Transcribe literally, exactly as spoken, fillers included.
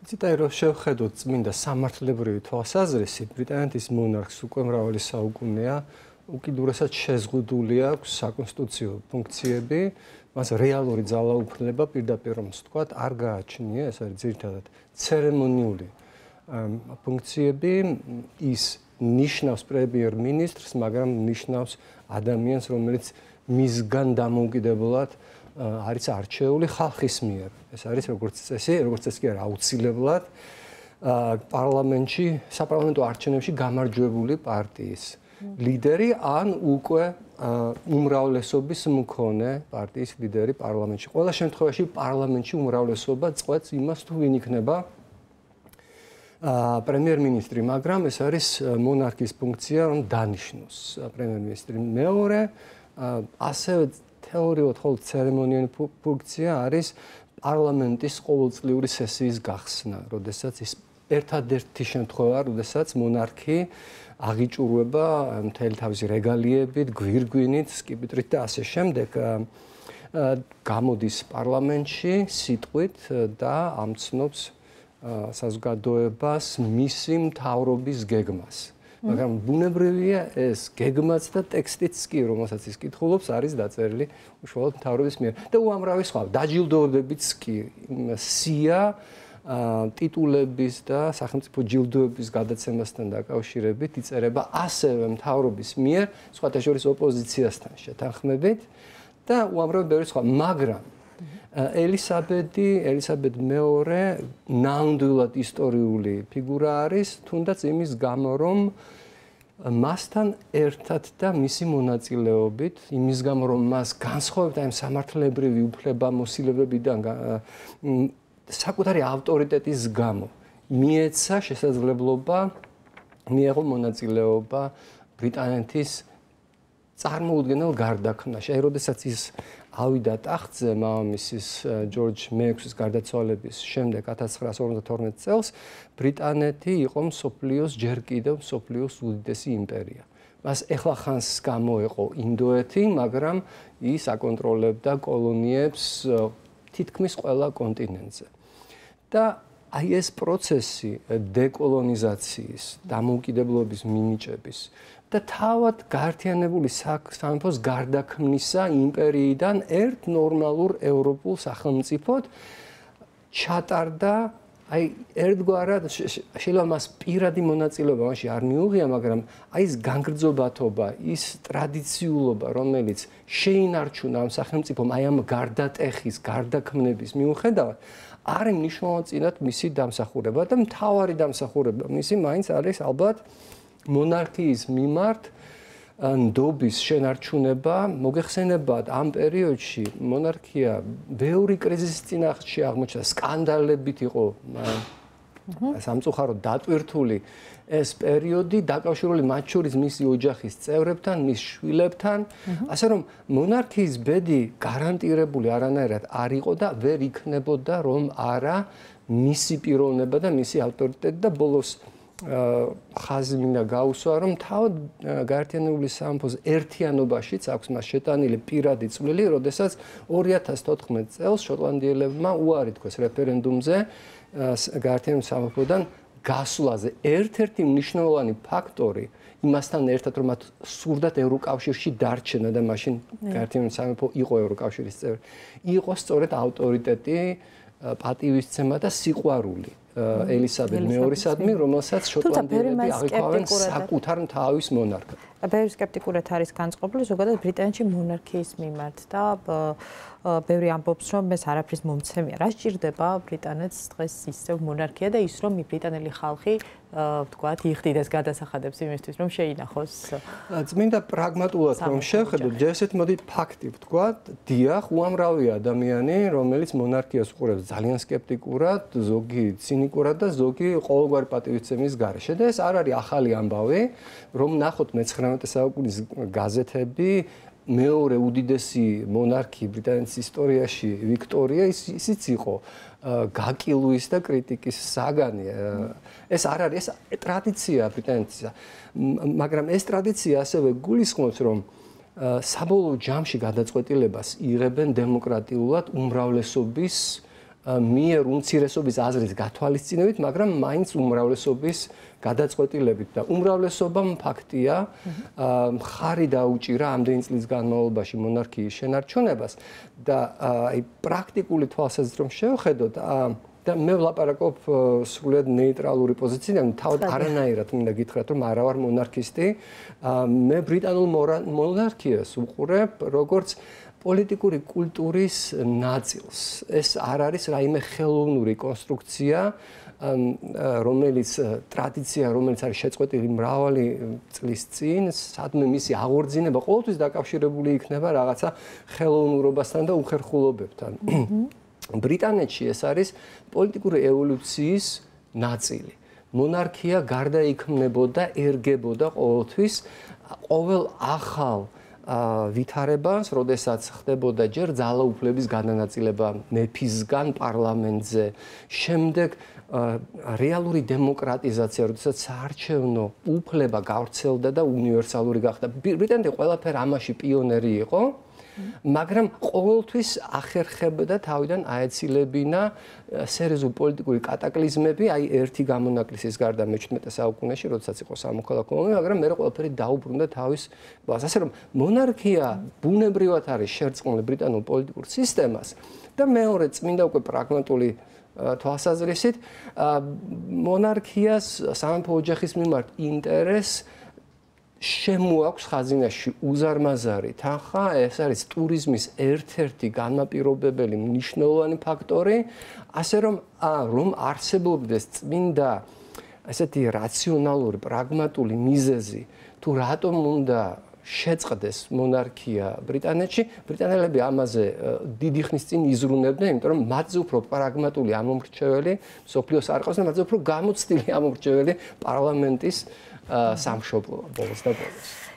ციტაი რომ შევხედოთ წმინდა სამართლებრივი თვალსაზრისით, ბრიტანეთის მონარქს უკვე მრავალი საუკუნეა უკიდურესად შეზღუდული აქვს საკონსტიტუციო ფუნქციები, მას რეალური ძალაუფლება პირდაპირ რომ ვთქვათ, არ გააჩნია, ეს არის ძირითადად ცერემონიული ფუნქციები, ის ნიშნავს პრემიერ-მინისტრს, მაგრამ ნიშნავს ადამიანს, რომელიც მისგან დამოუკიდებლად არის არჩეული ხალხის მიერ. ეს არის როგორც წესი, როგორც წესი კი არა აუცილებლად პარლამენტში, საპარლამენტო არჩევნებში გამარჯვებული პარტიის ლიდერი ან უკვე უმრავლესობის მქონე პარტიის ლიდერი პარლამენტში. ყველა შემთხვევაში პარლამენტში უმრავლესობა წყვეტს იმას, თუ ვინ იქნება პრემიერ-მინისტრი, მაგრამ ეს არის მონარქის ფუნქცია, რომ დანიშნოს პრემიერ-მინისტრი. მეორე, ასევე თეორიულად ხოლმე ცერემონიული ფუნქცია არის პარლამენტის ყოველწლიური სესიის გახსნა, როდესაც ის ერთადერთი შემთხვევაა, როდესაც მონარქი აღიჭურვება მთელი თავისი რეგალიებით, გვირგვინით, სკიპიტრით და ასე შემდეგ. გამოდის პარლამენტში სიტყვით და ამცნობს საზოგადოებას მისი მთავრობის გეგმას. მაგრამ ბუნებრივია ეს გეგმაც და ტექსტიც კი, რომელსაც ის კითხულობს, არის დაწერილი უშუალოდ მთავრობის მიერ. და უამრავი სხვა დაჯილდოებებიც კი, სია ტიტულების და სახელმწიფო ჯილდოების გადაცემასთან დაკავშირებით იწერება ასევე მთავრობის მიერ, სხვათა შორის ოპოზიციასთან შეთანხმებით და უამრავი ბევრი სხვა, მაგრამ ელისაბედი, ელისაბედ მეორე ნამდვილად ისტორიული ფიგურა არის, თუნდაც იმის გამო, რომ მასთან ერთად და მისი მონაწილეობით, იმის გამო, რომ მას განსხვავებდა იმ სამართლებრივი უფლებამოსილებებიდან საკუთარი ავტორიტეტის გამო, მიეცა შესაძლებლობა მიეღო მონაწილეობა ბრიტანეთის წარმოუდგენელ გარდაქმნაში. აი, როდესაც ის ავიდა ტახტზე მამამისის ჯორჯ მეექვსის გარდაცვალების შემდეგ ათას ცხრაას ორმოცდათორმეტ წელს, ბრიტანეთი იყო მსოფლიოს ჯერ კიდევ მსოფლიოს უდიდესი იმპერია. მას ეხლა ხანს გამოეყო ინდოეთი, მაგრამ ის აკონტროლებდა კოლონიებს თითქმის ყველა კონტინენტზე. და აი ეს პროცესი დეკოლონიზაციის, დამოუკიდებლობის მინიჭების და თავად გაერთიანებული სამეფოს გარდაქმნისა იმპერიიდან ერთ ნორმალურ ევროპულ სახელმწიფოდ ჩატარდა, აი ერთგვარად შეიძლება მას პირადი მონაწილეობა მასში არ მიუღია, მაგრამ აი ეს განგრძობათობა, ის ტრადიციულობა, რომელიც შეინარჩუნა ამ სახელმწიფომ აი ამ გარდატეხის, გარდაქმნების მიუხედავად, არის მნიშვნელოვანად მისი დამსახურება და მთავარი დამსახურება მისი მაინც არის ალბათ მონარქიის მიმართ ნდობის შენარჩუნება. მოგეხსენებათ, ამ პერიოდში მონარქია ბევრი კრიზისის წინაშე აღმოჩნდა, სკანდალებით იყო სამწუხაროდ დატვირთული ეს პერიოდი, დაკავშირებული მათ შორის მისი ოჯახის წევრებთან, მის შვილებთან, ასე რომ მონარქიის ბედი გარანტირებული არანაირად არ იყო და ვერ იქნებოდა, რომ არა მისი პიროვნება და მისი ავტორიტეტი და ბოლოს ხაზი მინდა გაუსვა, რომ თავად გაერთიანებული სამეფოს ერთიანობაშიც აქვს მას შეტანილი პირადი წვლილი, როდესაც ორი ათას თოთხმეტ წელს შოტლანდიელებმა უარი თქვეს რეფერენდუმზე გაერთიანებული სამეფოდან გასვლაზე. ერთ-ერთი მნიშვნელოვანი ფაქტორი იმასთან ერთად, რომ მათ სურდათ ევროკავშირში დარჩენა და მაშინ გაერთიანებული სამეფო იყო ევროკავშირის წევრი, იყო სწორედ ავტორიტეტი, პატივისცემა და სიყვარული ელისაბედ მეორისადმი, რომელსაც შოტლანდიელები აღიქვამენ საკუთარ თავის მონარქად. ბევრი სკეპტიკურად არის განწყობილი ზოგადად ბრიტანეთში მონარქიის მიმართ და ბევრი ამბობს, რომ ეს არაფრის მომცემია. რა სჭირდება ბრიტანეთს დღეს ისევ მონარქია და ის რომ ბრიტანელი ხალხი ვთქვათ, იხდიდეს გადასახადებს იმისთვის, რომ შეინახოს. წმინდა პრაგმატულად რომ შევხედოთ, ჯერ ესეთ მოდი ფაქტი ვთქვათ, დიახ, უამრავი ადამიანი, რომელიც მონარქიას უყურებს ძალიან სკეპტიკურად, ზოგი ცინიკურად და ზოგი ყოველგვარი პატივისცემის გარეშე. და ეს არ არის ახალი ამბავი, რომ ნახოთ მეცხრამეტე საუკუნის გაზეთები, მეორე უდიდესი მონარქი ბრიტანეთის ისტორიაში, ვიქტორია, ისიც იყო გაკილვის და კრიტიკის საგანი. ეს არ არის, ეს ტრადიცია ბრიტანეთისა. მაგრამ ეს ტრადიცია ასევე გულისხმობს, რომ საბოლოო ჯამში გადაწყვეტილებას იღებენ დემოკრატიულად უმრავლესობის მიერ უმცირესობის აზრის გათვალისწინებით, მაგრამ მაინც უმრავლესობის გადაწყვეტილებით და უმრავლესობამ ფაქტია მხარი დაუჭირა ამდენი წლის განმავლობაში მონარქიის შენარჩუნებას და აი პრაქტიკული თვალსაზრისით რომ შევხედოთ და მე ვლაპარაკობ სრულიად ნეიტრალური პოზიციიდან, თავად არანაირად მინდა გითხრათ, რომ არა ვარ მონარქისტი. მე ბრიტანულ მონარქიას უყურებ როგორც პოლიტიკური კულტურის ნაწილს. ეს არ არის რაიმე ხელოვნური კონსტრუქცია, რომელიც ტრადიცია, რომელიც არის შეწყვეტილი მრავალი წლის წინ, სადმე მისი აღორძინება ყოველთვის დაკავშირებული იქნება რაღაცა ხელოვნურობასთან და უხერხულობებთან. ბრიტანეთში ეს არის პოლიტიკური ევოლუციის ნაწილი. მონარქია გარდაიქმნებოდა, ერგებოდა ყოველთვის ყოველ ახალ ვითარებას, როდესაც ხდებოდა ჯერ ძალაუფლების განანაწილება მეფისგან პარლამენტზე, შემდეგ რეალური დემოკრატიზაცია, როდესაც საარჩევნო უფლება გავრცელდა და უნივერსალური გახდა. ბრიტანეთი ყველაფერ ამაში პიონერი იყო. მაგრამ ყოველთვის ახერხებდა თავიდან აეცილებინა სერიოზული პოლიტიკური კატაკლიზმები, აი ერთი გამონაკლისის გარდა მეჩვიდმეტე საუკუნეში, როდესაც იყო სამოქალაქო ომი, მაგრამ მე ყველაფერი დაუბრუნდა თავის ბაზას. ასე რომ მონარქია ბუნებრივად არის შერწყმული ბრიტანულ პოლიტიკურ სისტემას და მეორე წმინდა უკვე პრაგმატული თვალსაზრისით მონარქიას სამეფო ოჯახის მიმართ ინტერესს შემოაქვს ხაზინაში უზარმაზარი თანხა, ეს არის ტურიზმის ერთ-ერთი განმაპირობებელი მნიშვნელოვანი ფაქტორი, ასე რომ რომ არსებობდეს წმინდა ესეთი რაციონალური, პრაგმატული მიზეზი, თუ რატომ უნდა შეწყდეს მონარქია ბრიტანეთში, ბრიტანელები ამაზე დიდი ხნის წინ იზრუნებდნენ, იმიტომ რომ მათზე უფრო პრაგმატული ამომრჩეველი მსოფლიოს არ ყავს და მათზე უფრო გამოცდილი ამომრჩეველი პარლამენტის სამშობლოა ბოლოს და ბოლოს.